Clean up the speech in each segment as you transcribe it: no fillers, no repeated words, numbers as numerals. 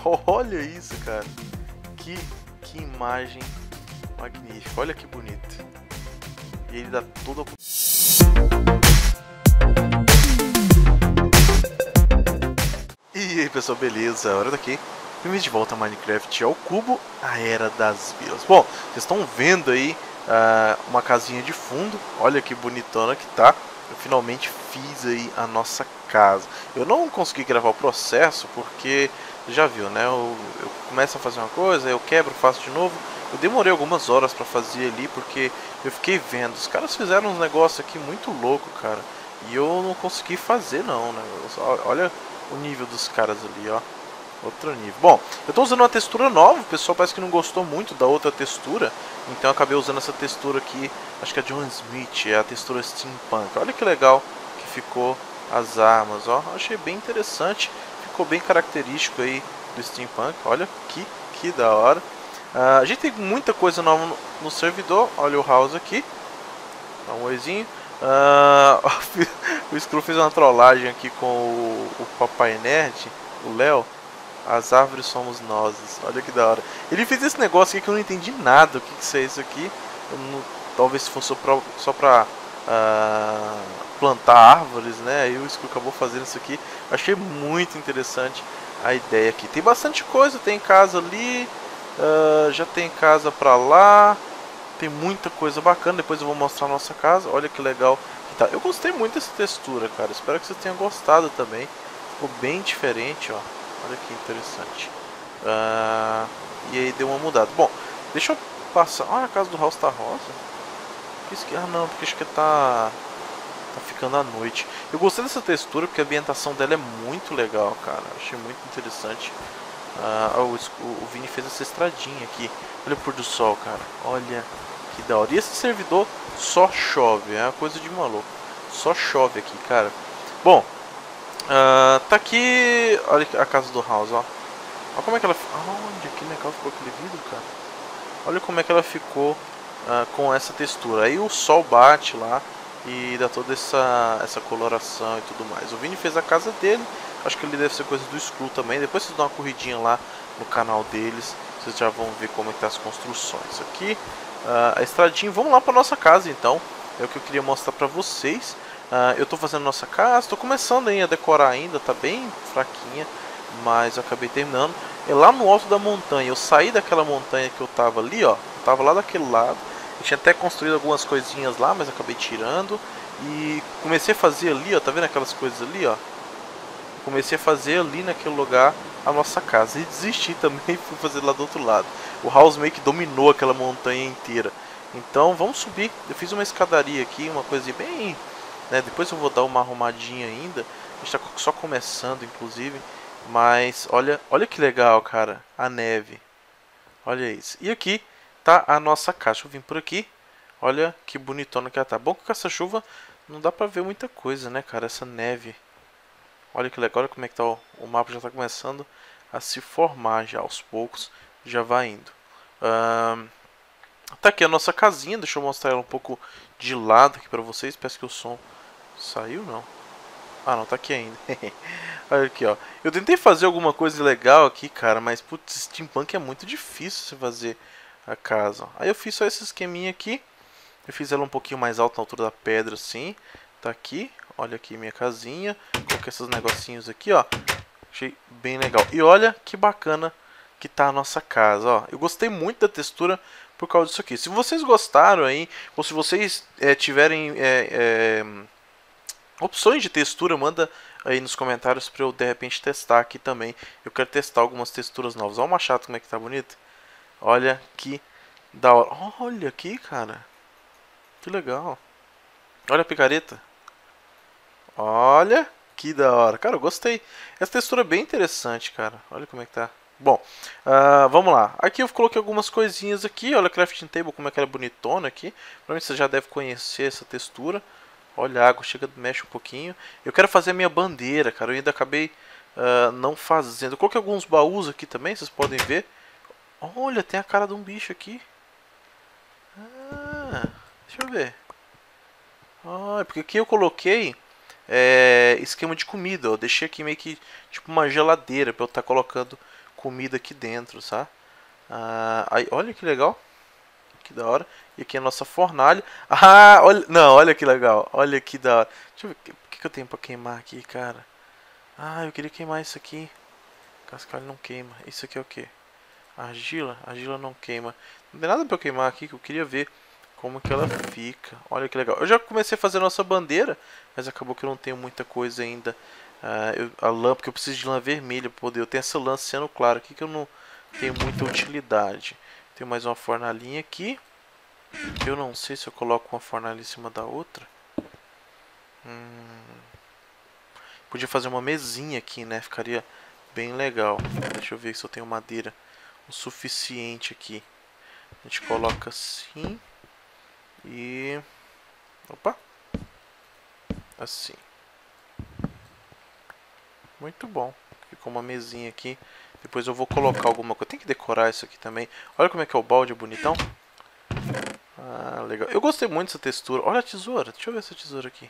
Olha isso, cara. Que, que imagem magnífica. Olha que bonito. E ele dá toda... E aí, pessoal, beleza? Hora daqui. Bem-vindos de volta a Minecraft ao Cubo, a Era das Vilas. Bom, vocês estão vendo aí uma casinha de fundo. Olha que bonitona que tá. Eu finalmente fiz aí a nossa casa. Eu não consegui gravar o processo porque, já viu, né? Eu começo a fazer uma coisa, eu quebro, faço de novo. Eu demorei algumas horas pra fazer ali porque eu fiquei vendo. Os caras fizeram uns negócios aqui muito louco, cara. E eu não consegui fazer não, né? Olha o nível dos caras ali, ó. Outro nível. Bom, eu tô usando uma textura nova. O pessoal parece que não gostou muito da outra textura, então eu acabei usando essa textura aqui. Acho que é John Smith, é a textura Steampunk. Olha que legal que ficou as armas, ó. Achei bem interessante. Ficou bem característico aí do Steampunk. Olha que da hora. A gente tem muita coisa nova no servidor. Olha o house aqui. Dá um oizinho. O Screw fez uma trollagem aqui com o Papai Nerd, o Léo. As árvores somos nós. Olha que da hora. Ele fez esse negócio aqui que eu não entendi nada. O que é isso aqui? Talvez se fosse só pra plantar árvores, né? Aí o Screw acabou fazendo isso aqui. Achei muito interessante a ideia aqui. Tem bastante coisa. Tem casa ali. Já tem casa pra lá. Tem muita coisa bacana. Depois eu vou mostrar a nossa casa. Olha que legal que tá. Eu gostei muito dessa textura, cara. Espero que você tenha gostado também. Ficou bem diferente, ó. Olha que interessante. E aí deu uma mudada. Bom, deixa eu passar. Olha, a casa do house tá rosa. Ah não, porque acho que tá ficando à noite. Eu gostei dessa textura porque a ambientação dela é muito legal, cara. Achei muito interessante. O Vini fez essa estradinha aqui. Olha o pôr do sol, cara. Olha que da hora. E esse servidor só chove. É uma coisa de maluco. Só chove aqui, cara. Bom, tá aqui. Olha a casa do house, ó. Olha como é que ela. Olha que legal ficou aquele vidro, cara. Olha como é que ela ficou com essa textura. Aí o sol bate lá e dá toda essa coloração e tudo mais. O Vini fez a casa dele. Acho que ele deve ser coisa do Screw também. Depois vocês dão uma corridinha lá no canal deles. Vocês já vão ver como é que tá as construções. Aqui a estradinha. Vamos lá para nossa casa então. É o que eu queria mostrar para vocês. Eu tô fazendo nossa casa. Tô começando aí a decorar ainda. Tá bem fraquinha. Mas eu acabei terminando. É lá no alto da montanha. Eu saí daquela montanha que eu tava ali, ó. Eu tava lá daquele lado. Eu tinha até construído algumas coisinhas lá, mas acabei tirando. E comecei a fazer ali, ó. Tá vendo aquelas coisas ali, ó? Comecei a fazer ali naquele lugar a nossa casa. E desisti também e fui fazer lá do outro lado. O house meio que dominou aquela montanha inteira. Então vamos subir. Eu fiz uma escadaria aqui, uma coisa bem... né? Depois eu vou dar uma arrumadinha ainda. A gente tá só começando, inclusive. Mas olha que legal, cara. A neve. Olha isso. E aqui tá a nossa casa. Deixa eu vir por aqui. Olha que bonitona que ela tá. Bom que com essa chuva não dá pra ver muita coisa, né, cara? Essa neve. Olha que legal, olha como é que tá o mapa, já está começando a se formar já aos poucos, já vai indo. Tá aqui a nossa casinha, deixa eu mostrar ela um pouco de lado aqui para vocês. Parece que o som saiu, não? Ah, não, tá aqui ainda. Olha aqui, ó. Eu tentei fazer alguma coisa legal aqui, cara, mas putz, steampunk é muito difícil você fazer a casa. Aí eu fiz só esse esqueminha aqui. Eu fiz ela um pouquinho mais alta na altura da pedra, assim. Tá aqui. Olha aqui minha casinha. Coloquei esses negocinhos aqui, ó. Achei bem legal. E olha que bacana que tá a nossa casa, ó. Eu gostei muito da textura por causa disso aqui. Se vocês gostaram aí, ou se vocês tiverem opções de textura, manda aí nos comentários pra eu de repente testar aqui também. Eu quero testar algumas texturas novas. Olha o machado como é que tá bonito. Olha que da hora. Olha aqui, cara. Que legal. Olha a picareta. Olha que da hora. Cara, eu gostei. Essa textura é bem interessante, cara. Olha como é que tá. Bom, vamos lá. Aqui eu coloquei algumas coisinhas aqui. Olha a crafting table, como é que ela é bonitona aqui. Provavelmente você já deve conhecer essa textura. Olha a água, chega, mexe um pouquinho. Eu quero fazer a minha bandeira, cara. Eu ainda acabei não fazendo. Eu coloquei alguns baús aqui também, vocês podem ver. Olha, tem a cara de um bicho aqui. Deixa eu ver. Porque aqui eu coloquei esquema de comida. Eu deixei aqui meio que tipo uma geladeira para eu estar colocando comida aqui dentro, tá? Aí, olha que legal. Que da hora. E aqui é a nossa fornalha. Ah, olha, não, olha que legal. Olha que da hora. Deixa eu ver, o que eu tenho pra queimar aqui, cara? Ah, eu queria queimar isso aqui. Cascalho não queima. Isso aqui é o que? Argila? Argila não queima. Não tem nada pra eu queimar aqui que eu queria ver como que ela fica. Olha que legal. Eu já comecei a fazer a nossa bandeira, mas acabou que eu não tenho muita coisa ainda. A lã, porque eu preciso de lã vermelha pra poder. Eu tenho essa lã sendo claro aqui que eu não tenho muita utilidade. Tem mais uma fornalhinha aqui. Eu não sei se eu coloco uma fornalha em cima da outra. Podia fazer uma mesinha aqui, né? Ficaria bem legal. Deixa eu ver se eu tenho madeira o suficiente aqui. A gente coloca assim. E... opa! Assim. Muito bom. Ficou uma mesinha aqui. Depois eu vou colocar alguma coisa. Tem que decorar isso aqui também. Olha como é que é o balde, bonitão. Ah, legal. Eu gostei muito dessa textura. Olha a tesoura. Deixa eu ver essa tesoura aqui.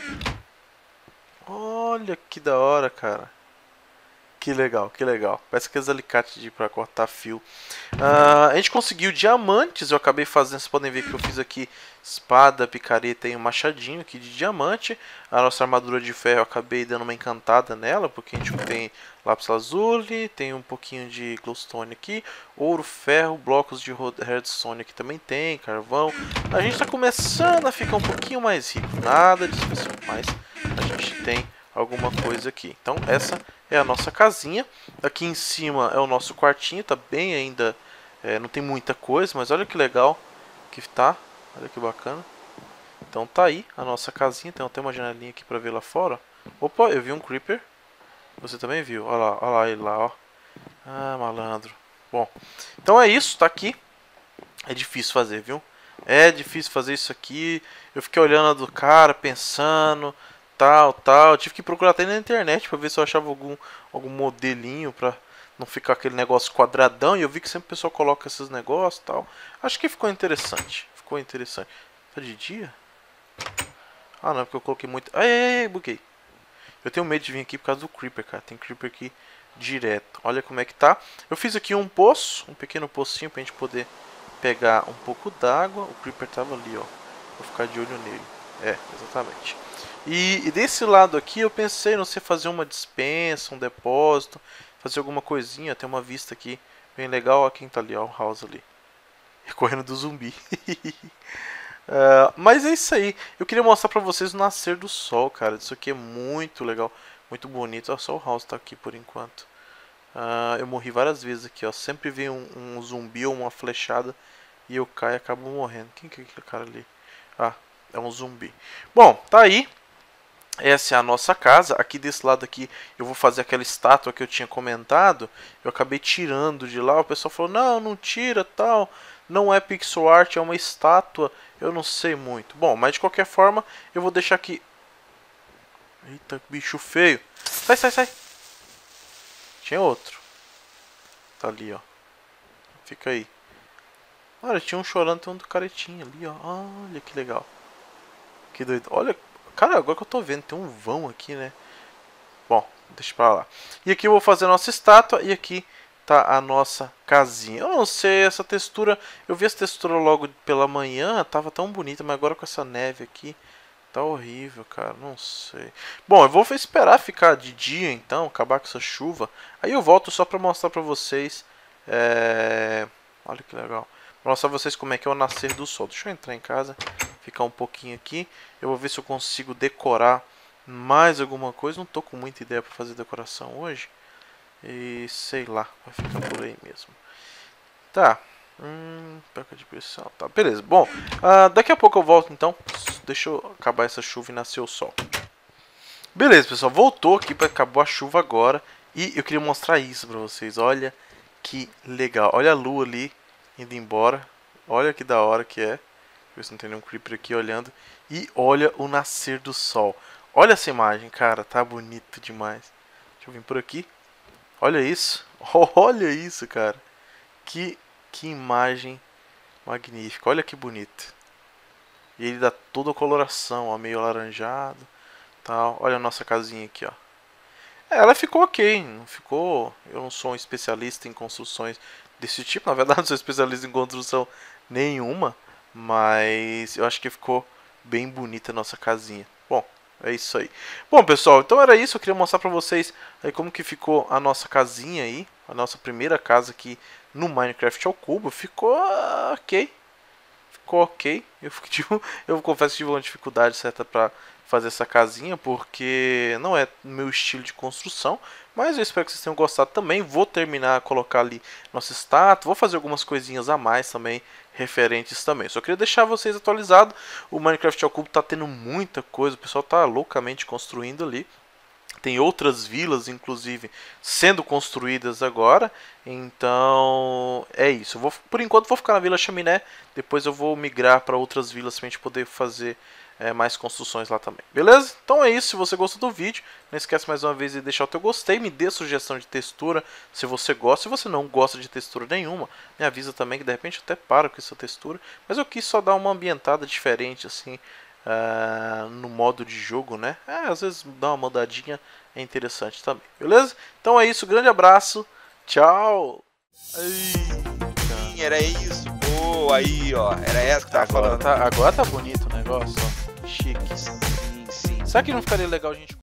Olha que da hora, cara. Que legal, que legal. Parece aqueles alicates pra cortar fio. A gente conseguiu diamantes. Eu acabei fazendo, vocês podem ver que eu fiz aqui espada, picareta e um machadinho aqui de diamante. A nossa armadura de ferro eu acabei dando uma encantada nela, porque a gente tem lápis lazuli, tem um pouquinho de glowstone aqui, ouro, ferro, blocos de redstone aqui também tem, carvão. A gente está começando a ficar um pouquinho mais rico. Nada de especial, mas a gente tem alguma coisa aqui. Então essa é a nossa casinha. Aqui em cima é o nosso quartinho, tá bem ainda, não tem muita coisa, mas olha que legal que tá, olha que bacana. Então tá aí a nossa casinha, tem até uma janelinha aqui pra ver lá fora. Opa, eu vi um creeper. Você também viu? Olha lá ele lá, ó. Ah, malandro. Bom, então é isso, tá aqui. É difícil fazer, viu? É difícil fazer isso aqui. Eu fiquei olhando a do cara, pensando, tal. Tive que procurar até na internet pra ver se eu achava algum modelinho pra não ficar aquele negócio quadradão. E eu vi que sempre o pessoal coloca esses negócios e tal. Acho que ficou interessante. Ficou interessante. Tá de dia? Ah, não, é porque eu coloquei muito... Ai, buguei. Eu tenho medo de vir aqui por causa do creeper, cara. Tem creeper aqui direto. Olha como é que tá. Eu fiz aqui um poço, um pequeno pocinho pra gente poder pegar um pouco d'água. O creeper tava ali, ó. Vou ficar de olho nele. É, exatamente. E desse lado aqui eu pensei, não sei, fazer uma dispensa, um depósito, fazer alguma coisinha. Tem uma vista aqui bem legal. Ó, quem tá ali, ó, o House ali. Correndo do zumbi. Mas é isso aí. Eu queria mostrar pra vocês o nascer do sol, cara. Isso aqui é muito legal, muito bonito. Ó, só o House tá aqui por enquanto. Eu morri várias vezes aqui, ó. Sempre vem um zumbi ou uma flechada e eu caio e acabo morrendo. Quem que é aquele cara ali? Ah, é um zumbi. Bom, tá aí. Essa é a nossa casa. Aqui desse lado aqui eu vou fazer aquela estátua que eu tinha comentado. Eu acabei tirando de lá. O pessoal falou, não, não tira, tal. Não é pixel art, é uma estátua. Eu não sei muito. Bom, mas de qualquer forma eu vou deixar aqui. Eita, bicho feio. Sai. Tinha outro. Tá ali, ó. Fica aí. Olha, tinha um chorando, tem um do caretinha ali, ó. Olha que legal. Que doido. Olha, cara, agora que eu tô vendo, tem um vão aqui, né? Bom, deixa pra lá. E aqui eu vou fazer a nossa estátua e aqui tá a nossa casinha. Eu não sei, essa textura... Eu vi essa textura logo pela manhã, tava tão bonita, mas agora com essa neve aqui... Tá horrível, cara, não sei. Bom, eu vou esperar ficar de dia então, acabar com essa chuva. Aí eu volto só pra mostrar pra vocês. Olha que legal. Pra mostrar pra vocês como é que é o nascer do sol. Deixa eu entrar em casa, ficar um pouquinho aqui. Eu vou ver se eu consigo decorar mais alguma coisa. Não tô com muita ideia pra fazer decoração hoje. E sei lá, vai ficar por aí mesmo. Tá. Perca de pressão. Tá, beleza. Bom, daqui a pouco eu volto então. Deixa eu acabar essa chuva e nascer o sol. Beleza, pessoal. Voltou aqui para acabar a chuva agora. E eu queria mostrar isso para vocês. Olha que legal. Olha a lua ali indo embora. Olha que da hora que é. Ver se não tem nenhum creeper aqui olhando. E olha o nascer do sol. Olha essa imagem, cara. Tá bonito demais. Deixa eu vir por aqui. Olha isso. Olha isso, cara. Que imagem magnífica. Olha que bonito. E ele dá toda a coloração, ó, meio alaranjado, tal. Olha a nossa casinha aqui, ó. Ela ficou ok, não ficou... Eu não sou um especialista em construções desse tipo, na verdade não sou especialista em construção nenhuma, mas eu acho que ficou bem bonita a nossa casinha. Bom, é isso aí. Bom, pessoal, então era isso, eu queria mostrar pra vocês aí como que ficou a nossa casinha aí, a nossa primeira casa aqui no Minecraft ao cubo. Ficou ok, ficou ok. Eu confesso que tive uma dificuldade certa para fazer essa casinha, porque não é meu estilo de construção, mas eu espero que vocês tenham gostado também. Vou terminar, colocar ali nossa estátua, vou fazer algumas coisinhas a mais também, referentes também. Só queria deixar vocês atualizados. O Minecraft ao cubo tá tendo muita coisa, o pessoal tá loucamente construindo ali. Tem outras vilas, inclusive, sendo construídas agora. Então, é isso. Por enquanto, vou ficar na Vila Chaminé. Depois eu vou migrar para outras vilas para a gente poder fazer mais construções lá também. Beleza? Então é isso. Se você gostou do vídeo, não esquece mais uma vez de deixar o teu gostei. Me dê sugestão de textura se você gosta. Se você não gosta de textura nenhuma, me avisa também que de repente eu até paro com essa textura. Mas eu quis só dar uma ambientada diferente, assim, no modo de jogo, né? Às vezes dar uma mudadinha é interessante também, beleza? Então é isso, grande abraço, tchau! Sim, era isso, boa, aí ó, era essa que tava falando. Agora tá bonito o negócio, ó. Chique. Sim, sim. Será que não ficaria legal a gente